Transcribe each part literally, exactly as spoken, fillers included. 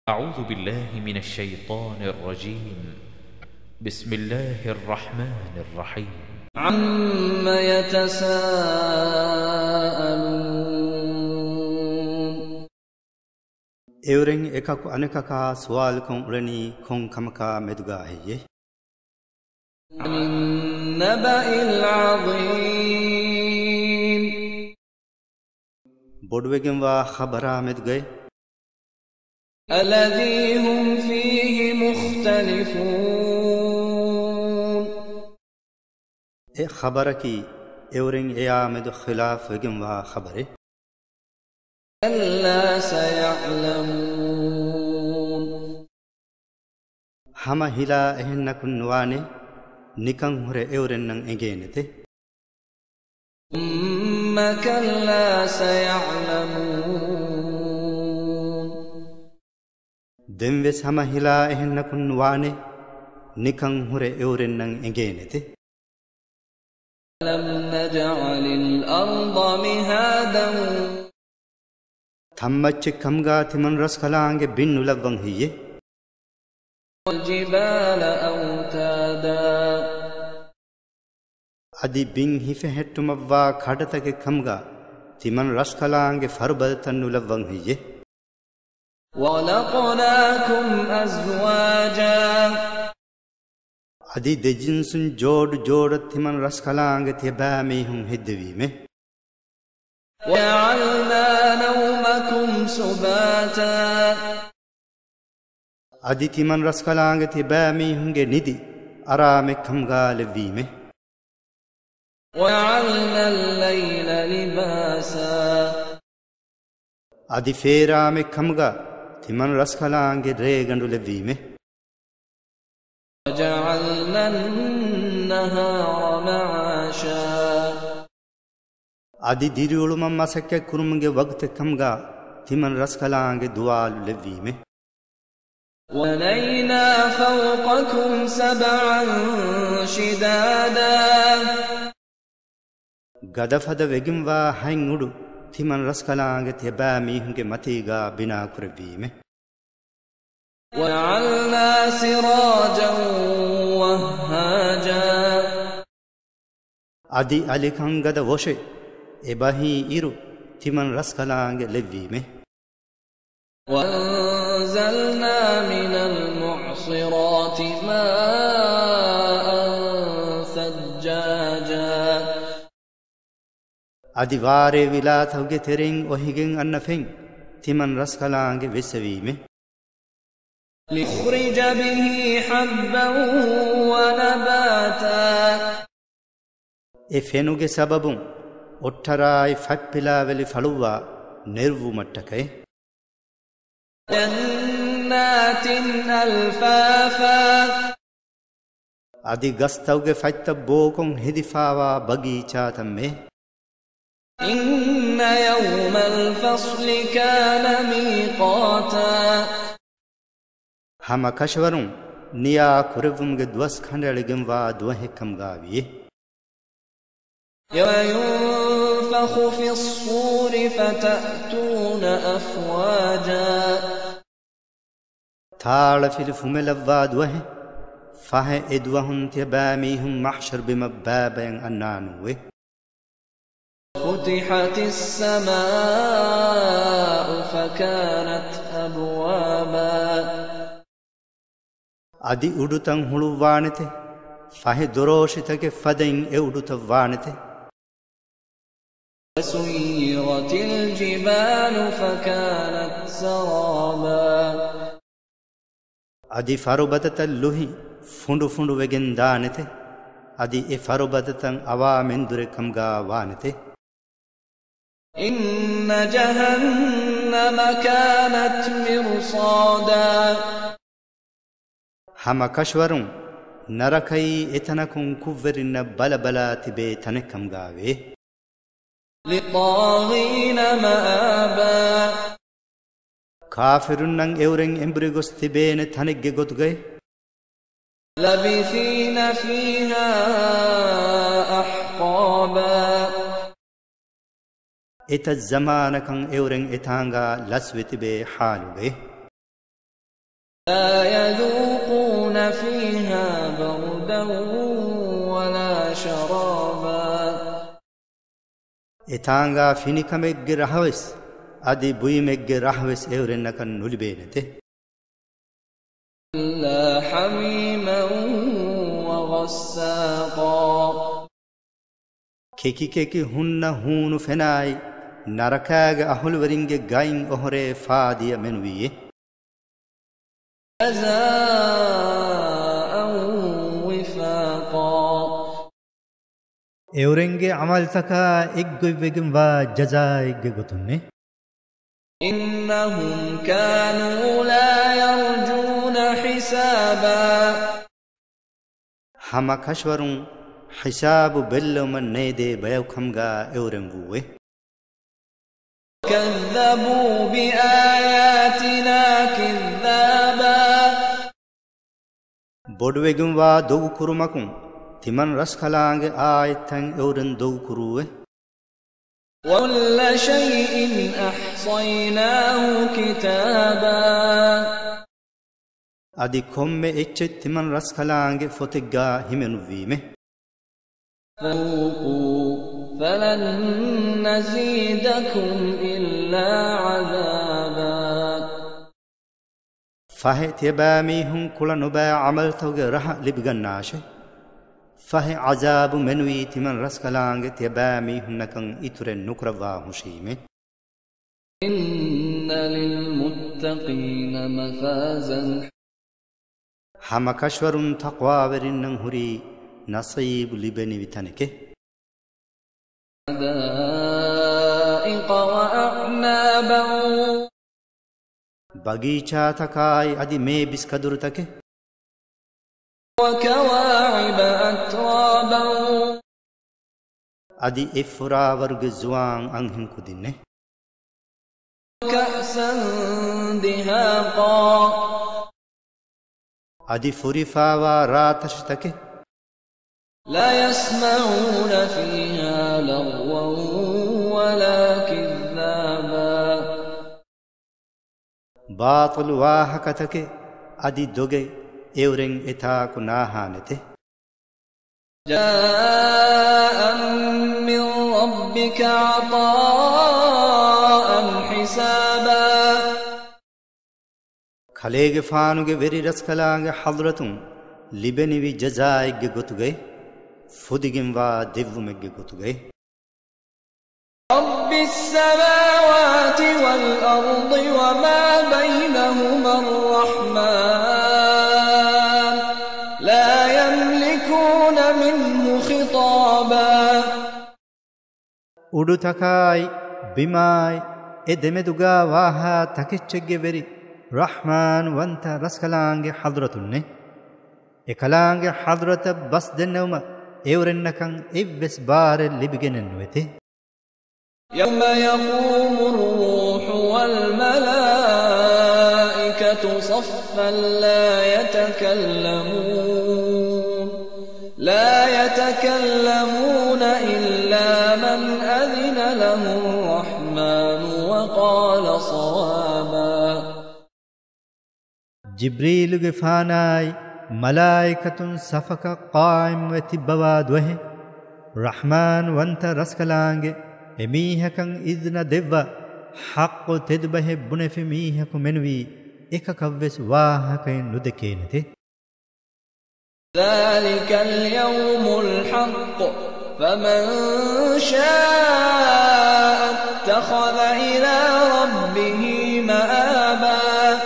أعوذ بالله من الشيطان الرجيم. بسم الله الرحمن الرحيم. عَمَّ يَتَسَاءَلُونَ Evren ekaku anekaka sual kon urani kon kamaka meduga heye. عَنِ النَّبَإِ الْعَظِيمِ Bodwegen wa khabara medugay. الذي هم فيه مختلفون E khabaraki evren eya medu khilaf wegen wa khabare. كلا سيعلمون Hama hila ehennakun nuwane nikan hure evren nan egenete. ثم كلا سيعلمون Denves hama hila ehennakun nuwane nikan hure evren nan egenete. أَلَمْ نَجْعَلِ الْأَرْضَ مِهَادًا Thammache kamga timan raskalange binnu lavvan hiye. وَالْجِبَالَ أَوْتَادًا Adi bin hife hettumavva khadatake kamga timan raskalange farbaltannu lavvan hiye. وَخَلَقْنَاكُمْ أَزْوَاجًا Adi dejinsun jod jodat timan raskalange tebame hun heddevime. وَجَعَلْنَا نَوْمَكُمْ سُبَاتًا Adi timan raskalange tebame hunge nidi arame kamga levime. وَجَعَلْنَا اللَّيْلَ لِبَاسًا Adi ferame kamga timan raskalange regandu levime. وَجَعَلْنَا النَّهَارَ مَعَاشًا Adi diriuluma masakke kurumge waqte kamga timan raskalange dual levime. وَبَنَيْنَا فَوْقَكُمْ سَبْعًا شِدَادًا Gadafada wegimwa haingudu timan raskalange tebame hunge matiga bina kurevime. وَجَعَلْنَا سِرَاجًا وَهَّاجًا Adi alikangada woshe ebahi iru timan raskalange levime. وَأَنزَلْنَا مِنَ الْمُعْصِرَاتِ مَاءً ثَجَّاجًا Adi ware vilatauge tereng ohigen annafeng timan raskalange vesevime. لِنُخْرِجَ بِهِ حَبًّا وَنَبَاتًا E fenuge sababun ottarai fatpilaveli faluwa nervu mattake. جَنَّاتٍ أَلْفَافًا Adi gastauge fatta bokon hedifawa bagicha tamme. إِنَّ يَوْمَ الْفَصْلِ كَانَ مِيقَاتًا Hama kashwarun niya kurevumge dwas khandaligimwa duwahe kamgaviye. يَنفَخُ فِي الصُّورِ فَتَأْتُونَ أَفْوَاجًا Thala fil fumelavwa duwahe fahe edwahun tebame hun mahshar bimabbaben annanuwe. فُتِحَتِ السَّمَاءُ فَكَانَتْ أَبْوَابًا Adi udutan huluwanete fahe doroshitake faden e udutavwanete. وَسُيِّرَتِ الْجِبَالُ فَكَانَتْ سَرَابًا Adi farubadata luhi fundu fundu wegen danete. Adi e farubadatan awa mendure kamga wanete. إِنَّ جَهَنَّمَ كَانَتْ مِرْصَادًا Hama kashwarun narakai etanakun kuvverinna bala bala tibe tane kamgave. لِلطَّاغِينَ مَآبًا Kafirun nang evren embrigos tibene tanegge godugay. لَبِثِينَ فِيهَا أَحْقَابًا Eta zamanakan evren etanga laswetibe haluge. لا يذوقون فيها بردا ولا شرابا etanga finikamegge rahawes adi buimegge rahwes evrennakan nulibenete لا حميما وغساقا keki keki hunna hunu fenai narakaga ahulweringe gain ohore faadiya menwiye جزاء وفاقا evrenге amal taka eggoivegem wa jaza egge gotunne إنهم كانوا لا يرجون حسابا hama kashwarun hisabu belloman nede bayawkamga evrenguwe كذبوا بآياتنا كذابا bodwegem wa dogu kurumakun timan raskalaange aaytan evren dogu kuruwe وكل شيء أحصيناه كتابا adi komme ecche timan raskalaange fotegga himenuwime فذوقوا فلن نزيدكم إلا عذابا fahe tebami hun kula noba amal tawge raha libgannashe fahe azabu menwi timan raskalaange tebami hunnakan ituren nukrawa hushime إن للمتقين مفازا hama kashwarun taqwa verinnan huri nasib libeni vitaneke حدائق وأعنابا bagicha takai adi me biskadurutake وكواعب أترابا adi effura varge zuwan anghin kudinne كأسا دهاقا adi furifawa ratashtake لا يسمعون فيها لغوا ولا كذابا batil wahakatake adi doge evren eta kunahanete جاء من ربك عطاء حسابا khalege faanuge veri raskalaange hadratun libenivi jazaigge gotuge fudigem wa devvumegge gotuge رب السماوات والأرض وما بينهما الرحمن لا يملكون منه خطابا udu takai bimai e demeduga waha takechegge veri rahman wanta raskalaange hadratun e kalaange hadrata bas dennawma evrennakan evves bare libigenen wete يوم يقوم الروح والملائكة صفا لا يتكلمون لا يتكلمون إلا من أذن له الرحمن وقال صوابا jibril ge fanai malaikatun safaka qaim weti bawad wahe rahman wanta raskalaange emihakan idna devva haqqo tedbahe bunefe mihaku menwi ekakavves wahakain nudekenete ذلك اليوم الحق فمن شاء اتخذ إلى ربه مآبا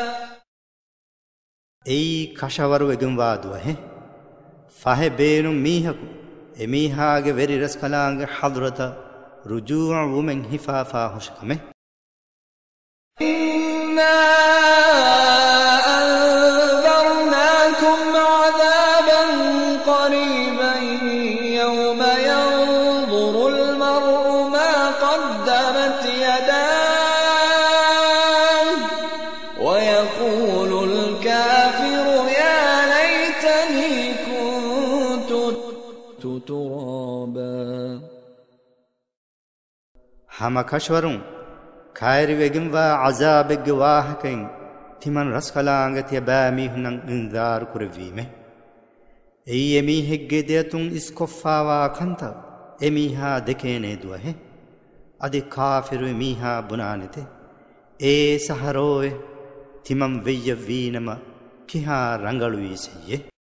ei kashavaru egum waadwa he fahe beenum mihaku emihaage veri raskalaange hadrata rujuu wumen hifafa hushkame إنا أنذرناكم عذابا قريبا يوم ينظر المرء ما قدمت يداه ويقول الكافر يا ليتني كنت ترابا hama kashwarun kairi vegum wa azabegge wahakain ತಿಮನ್ ರಸ್ಕಲಾಂಗತಿಯ ಬಾಮೀಹುನಂ ಇಂದಾರ್ ಕುರವೀಮೆ ಎಯಿ ಎಮೀಹೆಗ್ಗೆ ದೇತುಂ ಇಸ್ಕೊಫಾವಾ ಕಂತ ಎಮೀಹಾ ದೆಕೇನೆ ದುವಹೆ ಅದಿ ಕಾಫಿರು ಎಮೀಹಾ ಬುನಾನೆತೆ ಏ ಸಹರೋವೆ ತಿಮಂ ವೆಯ್ಯ ವೀನಮ ಕಿಹಾ ರಂಗಳು ಈಸೆಯೆ